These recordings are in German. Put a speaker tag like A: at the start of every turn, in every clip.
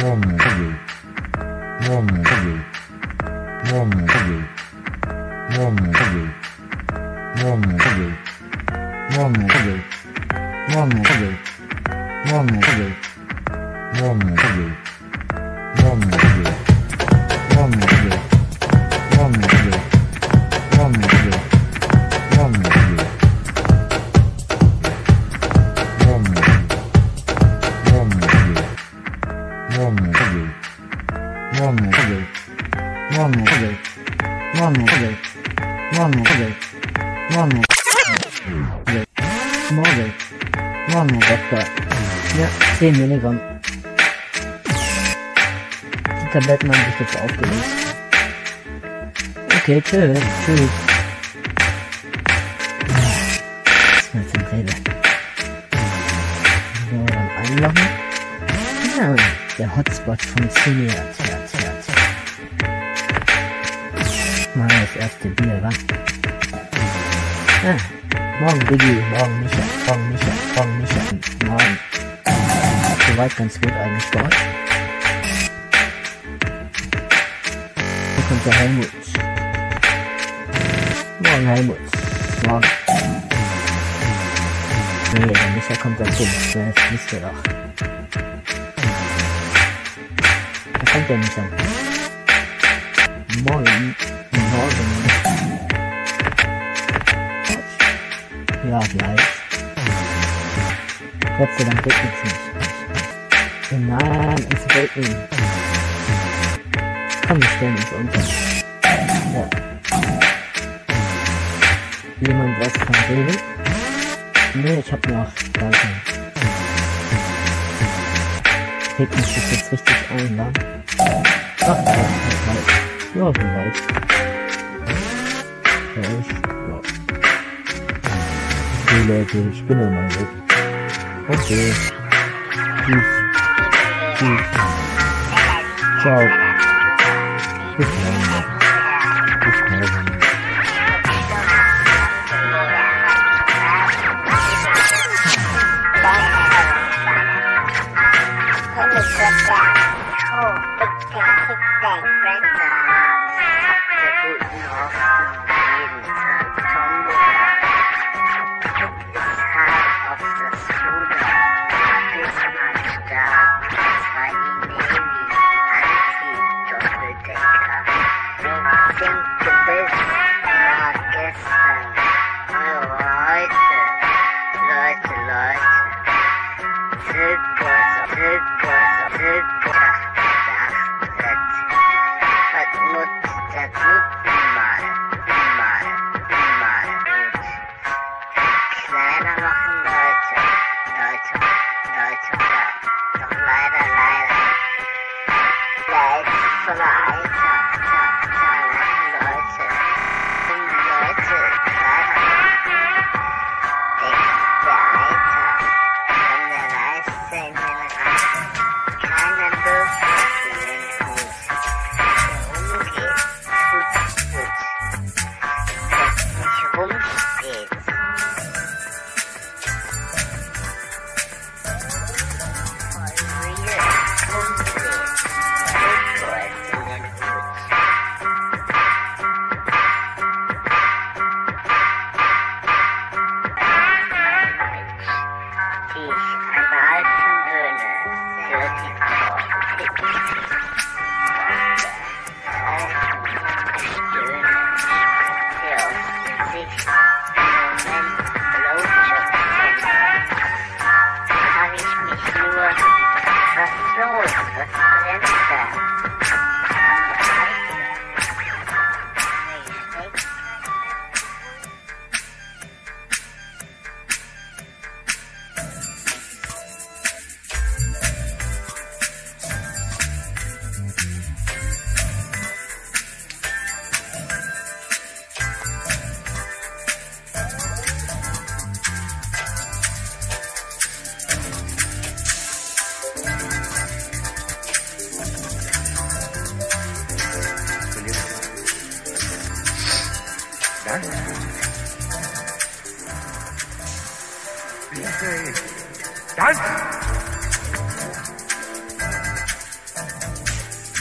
A: Ja, 10 Milligramm. Die Tabletten haben sich jetzt aufgelöst. Okay, tschüss. Das ist eine Rede. So, dann einloggen. Ja, der Hotspot funktioniert. Mal das erste Bier, wa? Morgen Biggie, morgen Micha. Morgen. Soweit ganz gut eigentlich bei euch. Hier kommt der Helmut. Morgen Helmut. Morgen. Nee, der Micha kommt dazu. Das wisst ihr doch. Da kommt der Micha. Morgen. Ja, gleich. Gott sei Dank regnet's nicht. Nein, es regnet. Komm, wir stellen uns unter. Ja. Jemand was von Reden? Nee, ich hab noch weiter. Regnet sich jetzt richtig ein, wa? Ach, ja, so weit. Ja, okay, Leute, ich bin ja mal weg. Okay. Tschüss. Ciao. Bis morgen.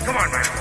B: Come on, man.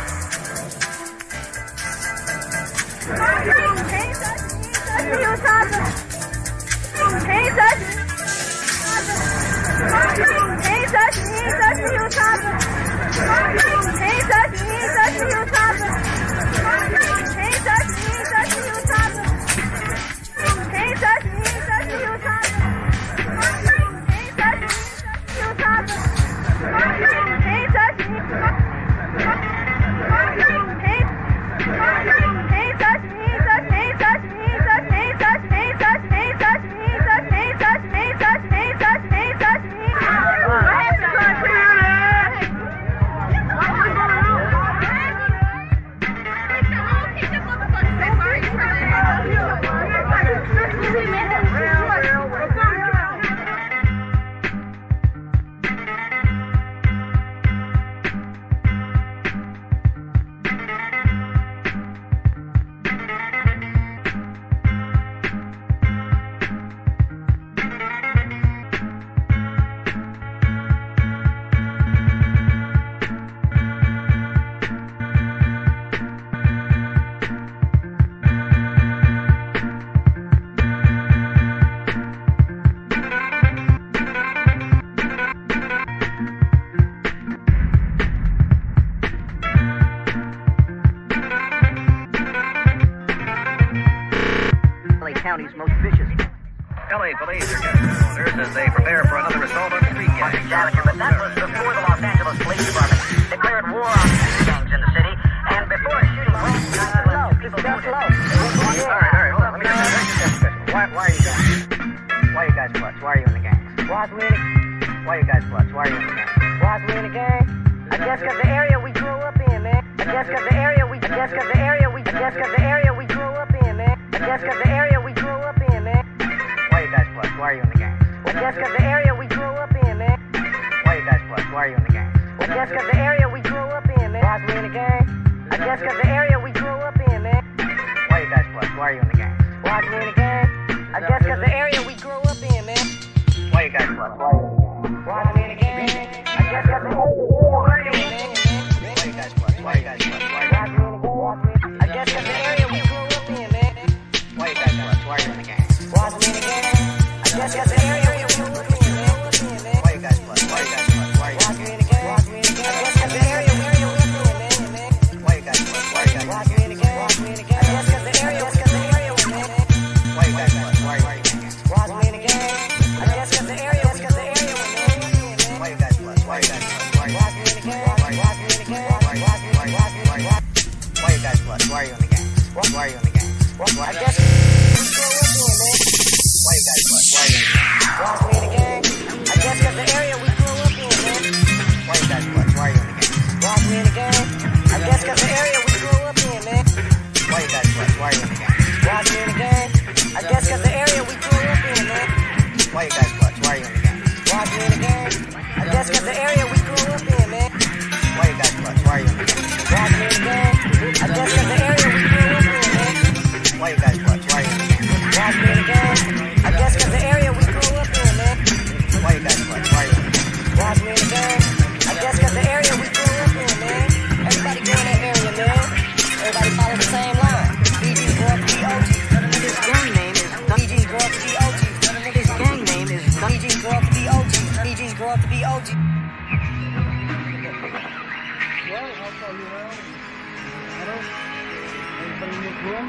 C: County's most vicious.
B: LA police are getting orders as they prepare for another assault on street gangs.
C: But that was before the Los Angeles Police Department declared war on street gangs in the city, and before a shooting went people got low.
B: All right, hold on. Let me get that.
C: Why are you guys? Why are you guys bloods? Why are you in the gangs? Why are you guys bloods? Why are you in the gangs? Why are we in the gang? I guess 'cause the area we grew up in, man. I guess 'cause the area we grew up in, man. I guess 'cause the area we grew up in, man. Why are you guys bloods? Why are you in the gangs? I guess 'cause the area we grew up in, man. Why are you guys bloods? Why are you in the gangs? I guess 'cause the area we grew up in, man. Why are we in the gang? I guess 'cause the area we grew up in, man. Why are you guys bloods? Why are you in the gangs? Why are we in the gang? I guess 'cause the area we grew up in, man. Why are you guys bloods? Why are you in the gang? Why are we in the gang? I guess 'cause the area we grew up in, man. Why are you guys bloods? Why are you guys bloods? Why are you guys bloods? I guess 'cause the area we grew up in, man. Why are you guys bloods? Why are you in the gang? Why are we in the gang? I guess 'cause the area we grew up in, man. Why are you guys bloods? Why are you guys bloods? Why are you in the gang? I guess 'cause the area we grew up in, man. Why are you guys bloods? Why are you guys bloods? I guess 'cause the area we grew up in, man. Why are you guys bloods? Why are you in the gang? Why are we in the gang? I guess 'cause the area we grew up in, man. Why are you guys bloods? Why are you guys bloods? Why are you in the gang? Why are you in the gang? Why are you guys bloods? Why are you in the gang? Why are you in the gang? I guess we grew up in, man. Why you guys bloods? Why are you in the gang? Why are we in the gang? I guess 'cause the area we grew up in, man. Why you guys bloods? Why are you in the gang? Why are we in the gang? I guess 'cause the area we grew up in, man. Why you guys bloods? Why are you in the gang? Why are we in the gang? I guess 'cause the area we grew up in, man. Why you guys bloods? Why are you in the gang? Why are we in the gang? I guess 'cause the area we grew up in, man. Why you guys bloods? Why are you in the gang? Why are we in the gang? I guess 'cause the area we grew up in, man. Why you guys bloods? Why are you in the gang? Why are we in the gang? I guess 'cause the area we grew up in, man. Why you guys bloods? Why are you in the gang? Why are we in the gang? I guess 'cause the area we grew up in, man. Everybody go in that area, man. Everybody follow the same line. BG grew up to be OG. His gang name is BG grew up to be OG. His gang name is BG grew up to be OG. BG grew up to be OG.
D: Well, I'll tell you now. Anybody in this room?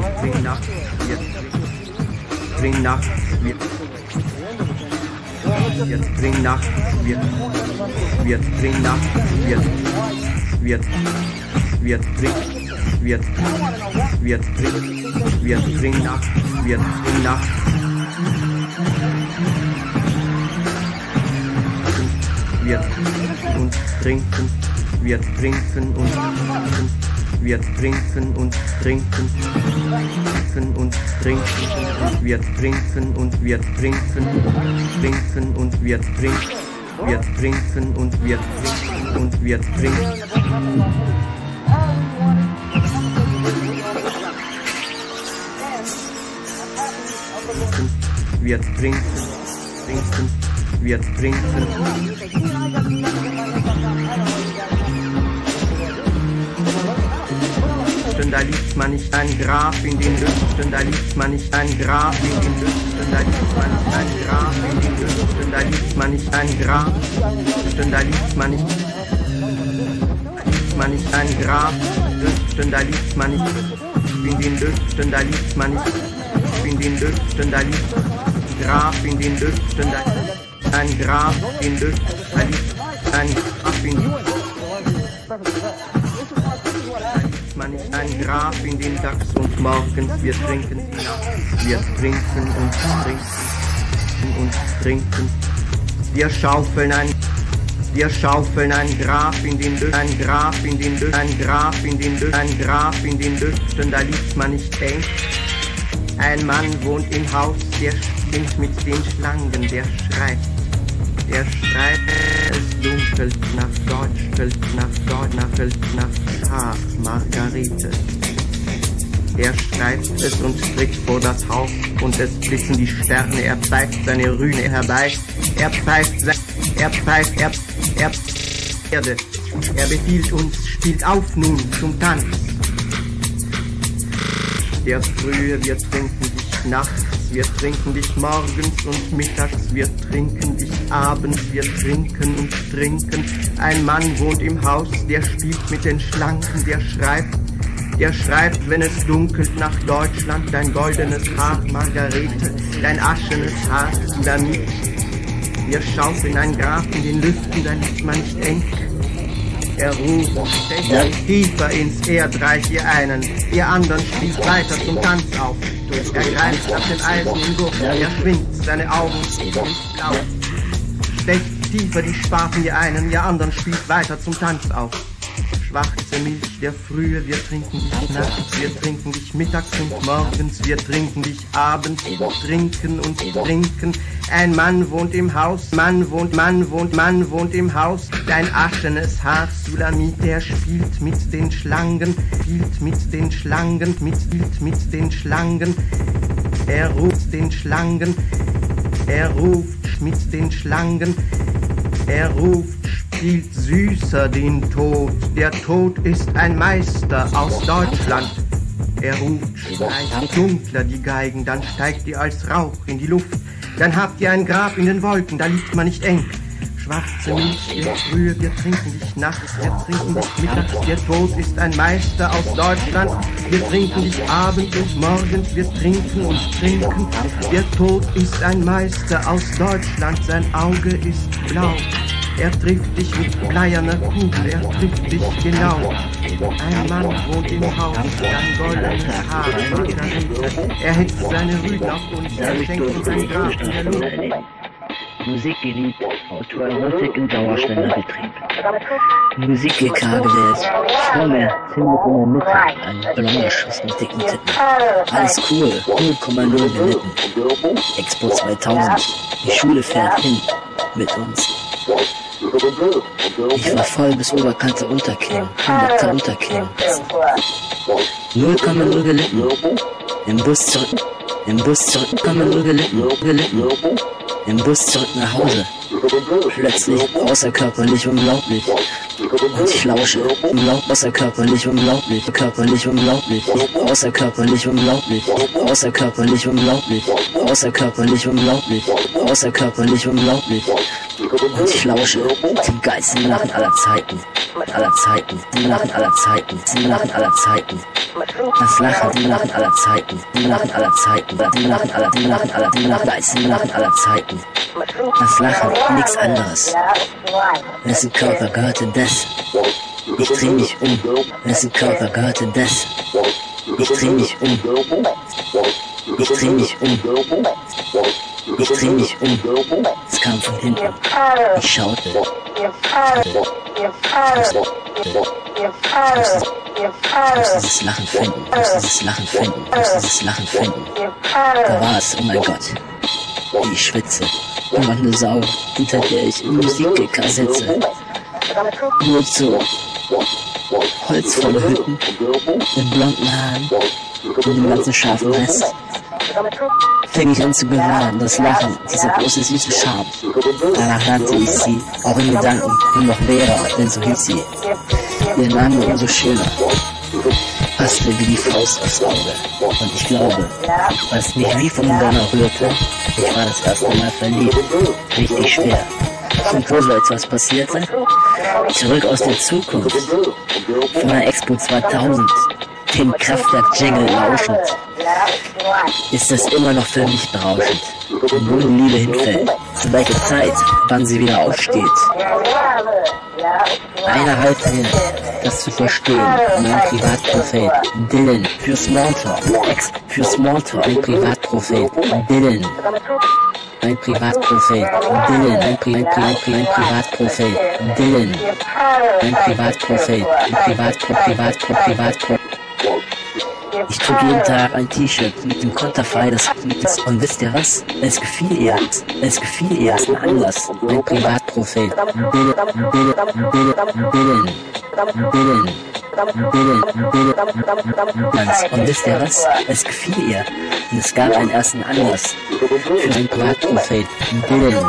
E: Bring nach, wird bring Nacht, wird bring Nacht, wird bring Nacht, wird bring Nacht. Wird und trinken, wird trinken und trinken, wird trinken und trinken, und trinken, wird trinken und wird trinken, trinken und wird trinken, wird trinken und wird trinken und wird trinken. Wird trinken, trinken, wird trinken. Da liegt man nicht ein Grab in den Lüften, da liegt man nicht ein Grab in den Lüften, da liegt man nicht ein Grab in den Lüften, da liegt man nicht ein Grab, da liegt man nicht ein Grab, Lüften, da liegt man nicht in den Lüften, da liegt man nicht in den Lüften, da liegt Grab in den Lüften, da ein Grab in Lüften, da liegt ein Grab in den man nicht ein Grab in den Dachs und morgens wir trinken die Nacht, wir trinken und trinken und trinken, wir schaufeln ein Grab in den Lüften, ein Grab in den Lüften, ein Grab in den Lüften, ein Grab in den Lüften, da liegt man nicht eng. Ein Mann wohnt im Haus, der spinnt mit den Schlangen, der schreit, es dunkelt nach Deutsch, nach Schaf, Margarete. Er streift es und tritt vor das Haus, und es blitzen die Sterne, er pfeift seine Rühne herbei, er befiehlt uns, spielt auf nun zum Tanz. Der Frühe, wir trinken dich nachts, wir trinken dich morgens und mittags, wir trinken dich abends, wir trinken und trinken. Ein Mann wohnt im Haus, der spielt mit den Schlangen, der schreibt, wenn es dunkelt nach Deutschland, dein goldenes Haar, Margarete, dein aschenes Haar, Damit. Wir schaufeln ein Grab in den Lüften, da liegt man nicht eng. Er ruft, stecht tiefer ins Erdreich, ihr einen, ihr anderen spielt weiter zum Tanz auf. Er greift nach dem Eisen im Gurt, er schwingt, seine Augen sind blau. Stecht tiefer die Spaten, ihr einen, ihr anderen spielt weiter zum Tanz auf. Schwarze Milch der Frühe, wir trinken dich nachts, wir trinken dich mittags und morgens, wir trinken dich abends, trinken und trinken. Ein Mann wohnt im Haus, Mann wohnt im Haus, dein aschenes Haar, Sulamit, der spielt mit den Schlangen, mit den Schlangen. Er ruft den Schlangen, er ruft mit den Schlangen, er ruft, spielt süßer den Tod, der Tod ist ein Meister aus Deutschland. Er ruft, streicht dunkler die Geigen, dann steigt ihr als Rauch in die Luft, dann habt ihr ein Grab in den Wolken, da liegt man nicht eng. Schwarze Milch der Frühe, wir trinken dich nachts, wir trinken dich mittags, der Tod ist ein Meister aus Deutschland. Wir trinken dich abends und morgens, wir trinken und trinken. Der Tod ist ein Meister aus Deutschland, sein Auge ist blau. Er trifft dich mit bleierner Kugel, er trifft dich genau. Ein Mann wohnt im Haus, ein goldenes Haar, Margarete. Er hetzt seine Rüden auf uns, er schenkt uns ein Grab in der Luft.
A: Musik geliebt, virtuell häufig im Dauerständer-Betrieb. Musik gekabelt, vor mir findet in der Mitte ein blonder Schuss mit dicken Titten. Alles cool, 0,0 Minuten. Expo 2000, die Schule fährt hin mit uns. Ich war voll bis Oberkante Unterkinn, 100er Unterkinn. 0,0 gelitten. Im Bus zurück, 0,0 gelitten. Im Bus zurück nach Hause. Plötzlich außerkörperlich unglaublich. Und ich lausche. Außerkörperlich unglaublich. Körperlich unglaublich. Außerkörperlich unglaublich. Außerkörperlich unglaublich. Außerkörperlich unglaublich. Außerkörperlich unglaublich. Und ich lausche dem geilsten Lachen aller Zeiten. Die Lachen aller Zeiten. Die Lachen aller Zeiten. Das Lachen, die Lachen aller Zeiten. Die Lachen aller Zeiten. Die Lachen aller, die Lachen aller, die Lachen, geilsten Lachen aller Zeiten. Das Lachen, nichts anderes. Wessen Körper gehörte das? Ich dreh mich um. Wessen Körper gehörte das? Ich dreh mich um. Ich dreh mich um. Ich dreh mich um. Es kam von hinten. Ich schaute. Ich muss dieses Lachen finden. Da war es, oh mein Gott. Wie ich schwitze. Und eine Sau, hinter der ich im Musikkicker sitze. Nur so holzvolle Hütten mit blonden Haaren und dem ganzen scharfen Rest. Fing ich an zu gewahren, das Lachen, diese große süße Scham. Danach nannte ich sie, auch in Gedanken, nur noch Vera, denn so hieß sie. Ihr Name umso schöner, passte wie die Faust aufs Auge. Und ich glaube, was mich wie vom Donner rührte, ich war das erste Mal verliebt, richtig schwer. Und wo so etwas passierte, zurück aus der Zukunft, von der Expo 2000, dem Kraftwerk-Jingle lauschend, ist das immer noch für mich berauschend. Und wo die Liebe hinfällt, zu welcher Zeit, wann sie wieder aufsteht. Einer half mir, das zu verstehen, mein Privatprophet, Dylan, für Smalltalk, für Smalltalk, ein Privatprophet, Dylan. Ein Privatprophet, Dylan, ein Privatprophet, Dylan, ein Privatprophet, Privatprophet. Ich trug jeden Tag ein T-Shirt mit dem Konterfei des Liedes. Und wisst ihr was? Es gefiel ihr. Es gefiel ihr als ein Anlass. Ein Privatprophet. Dylan. Und wisst ihr was? Es gefiel ihr. Und es gab einen ersten Anlass für einen Privatprophet. Dylan.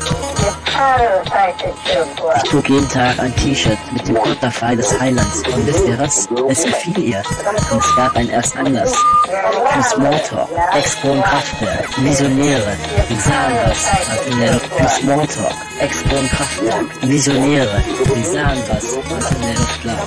A: Ich trug jeden Tag ein T-Shirt mit dem Konterfei des Heilands. Und wisst ihr was? Es gefiel ihr. Und es gab einen ersten Anlass für Smalltalk, Expo und Kraftwerk, Visionäre, die sahen was in der Luft. Für Smalltalk, Expo und Kraftwerk, Visionäre, die sahen was in der Luft lag.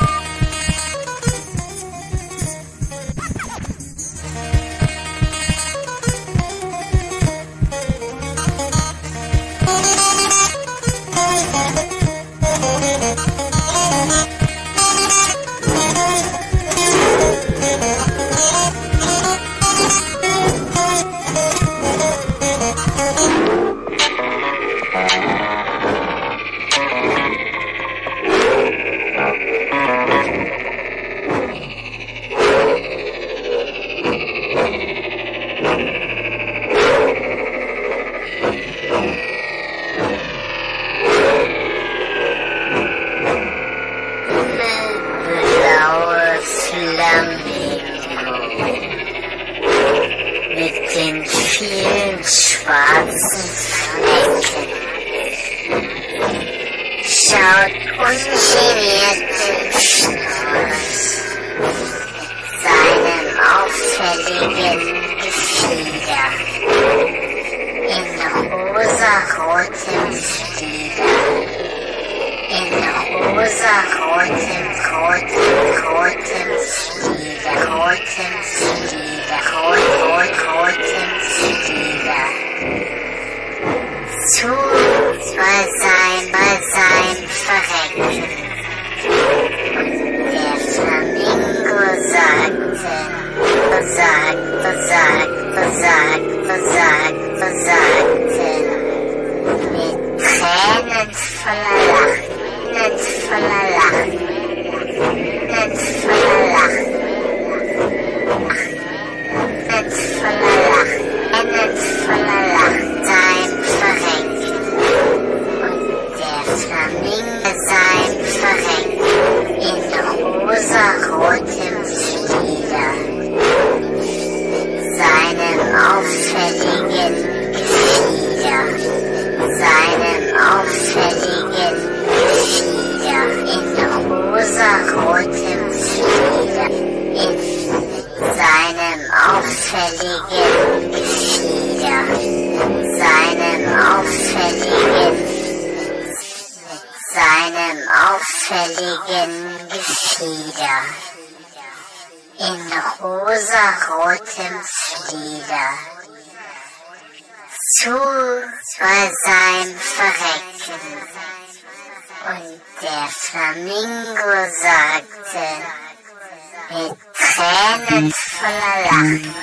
F: Mit den vielen schwarzen Flecken schaut ungeniert den Schnorres mit seinem auffälligen Gefieder in rosarotem Flieder, in rosarotem rotem Flieder, rotem Flieder. Zu bei sein Verrecken. Und der Flamingo sagte, mit Tränen voller Lachen, sein Verrecken. Und der Flamingo sein Verrecken in rosarotem Flieder, seinem auffälligen Gefieder, in rosarotem Flieder, in seinem auffälligen Gefieder, seinem auffälligen auffälligen Gefieder, in rosarotem Flieder. Zu war sein Verrecken, und der Flamingo sagte, mit Tränen voller Lachen,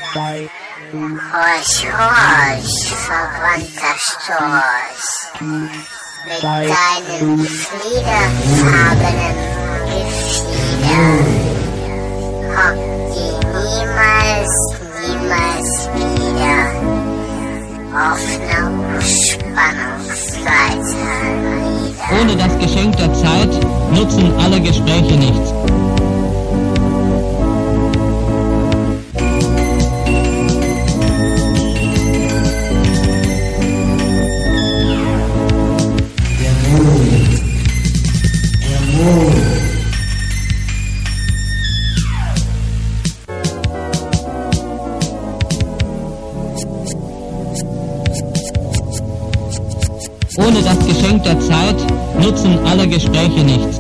F: horch, horch, verwandter Storch, mit deinem fliederfarbenen Gefieder, hockt ihr niemals, niemals wieder auf einer Spannungsleiter nieder.
G: Ohne das Geschenk der Zeit nutzen alle Gespräche nichts. Ohne das Geschenk der Zeit nutzen alle Gespräche nichts.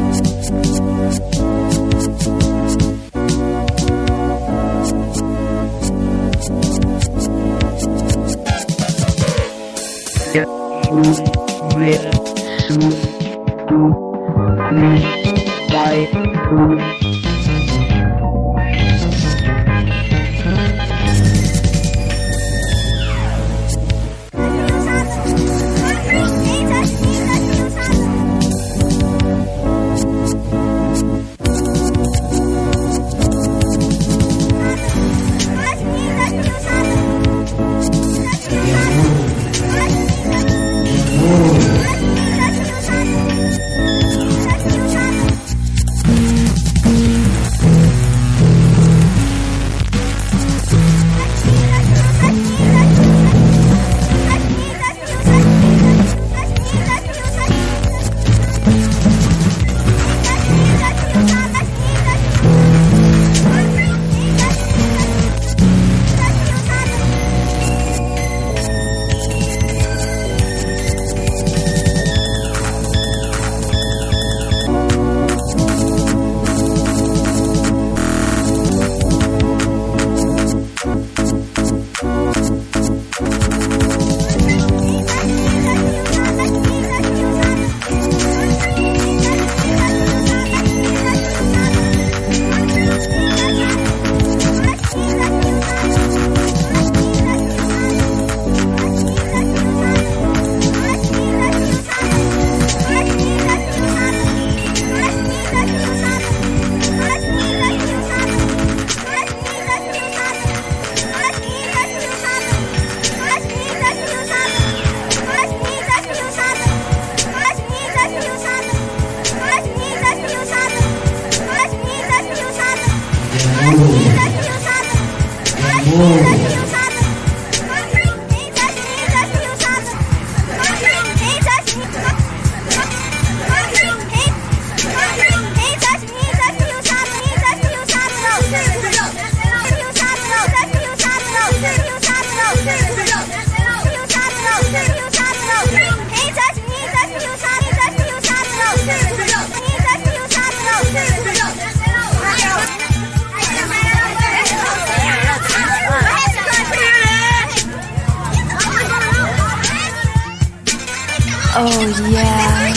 H: Oh yeah.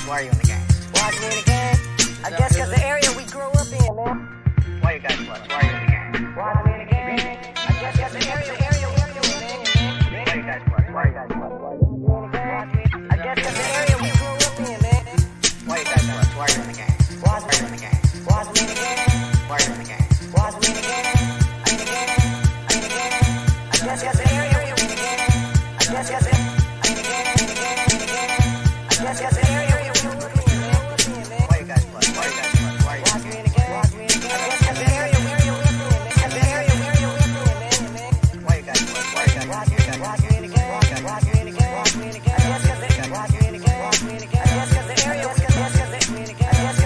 C: Why are you in the gang? Why are we in the gang? I guess cause the area we grew up in, man. Why you guys plus? Why are you in the gang? Why are we in the gang? I guess cause the area we grew up in, man. Why you guys plus? Why are you guys plus? Why are you in the gang? I guess cause the area we grew up in, man. Why you guys plus? Why are you in the gang? Why are you in the gang? Why are we in the gang? Why are you in the gang? Why are we in the gang? I'm in the gang. I'm in the gang. I guess cause the area we in the gang. I guess cause the I'm in the gang. I'm in the gang. I'm in the gang. I guess cause the area we grew up in, man. Why you guys plus? Why you guys plus? Why are you in the gang? Why are we in the gang? I guess cause the area we grew up in, man. Cause the area we grew up in, man. Why you guys plus? Why you guys? Why you in the gang? Why you in the gang? Why you in the gang? I guess cause the why you in the gang? Why you in the gang? I guess cause the area we in the gang. I guess cause the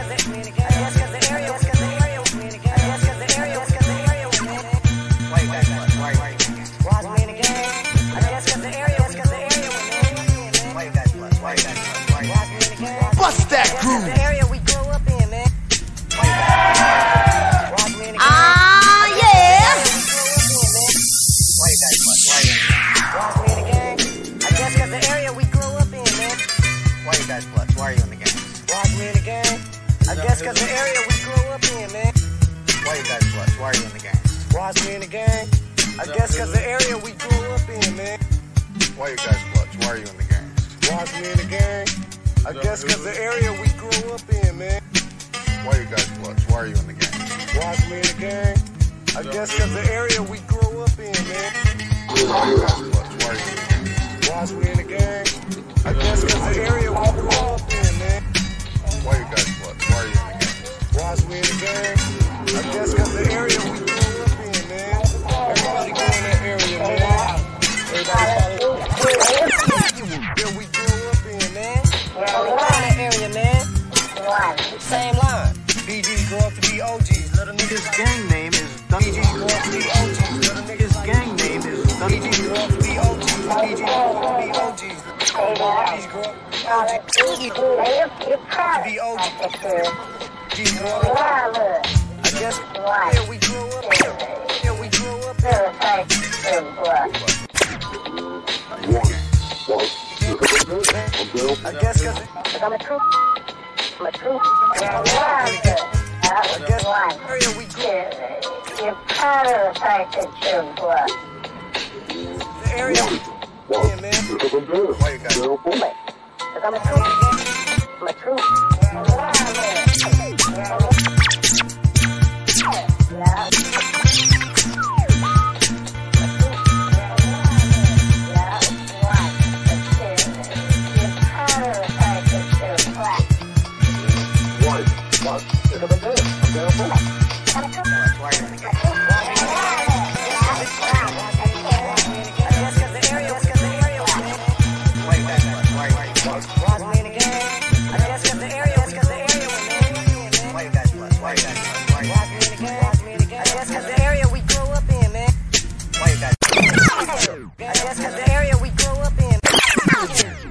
C: area we in the gang. I guess cause the area we in the gang. I guess cause the area we in the gang. Why you guys plus? Why you in the gang? Why we in the gang? I guess cause the area we in the gang. Why you guys plus? Why you guys plus? Why you in the gang?
H: Bust that groove.
C: The area we grew up in, man. Why you guys? Why we in the gang?
F: Ah, yeah.
C: Why you guys plus? Why you in the gang? Why we in the gang? I guess cause the area we grew up in, man. Why you guys plus? Why are you in the gang? Why we in the gang? I guess cause the area we grew up in, man. Why you guys plus? Why are you in the gang? Why we in the gang? I guess cause the area we grew up in, man.
H: Why you guys clutch? Why are you in the gang?
C: Why we in the gang? I guess cause the area we grew up in, man.
H: Why you guys clutch? Why are you in the gang?
C: Why we in the gang? I guess cause the area we grew up in, man.
H: Why you guys clutch? Why are you in the gang?
C: Why we in the gang? I guess cause the area we grew up in, man.
H: Why you guys clutch? Why are you in the gang?
C: Why we in the gang? I guess cause the area we grew up in, man. Everybody go in that area, man. Everybody where we grew up in, man. Everybody go in that area, man. Same line. BGs grow up to be OGs. Little niggas gang name is BGs grow up to be OGs. Little niggas gang name is BGs grow up to be OGs. BGs grow up to be OGs. BGs grow up to be OGs. BGs grow up. I guess yeah, we grew up here. Yeah, we grew up here. I guess cause I'm a troop. I'm a troop. I guess area we grew up. The area we yeah, man.
H: Why you guys?
C: Cause I'm a troop. I'm a troop. I guess cause the area we grew up in.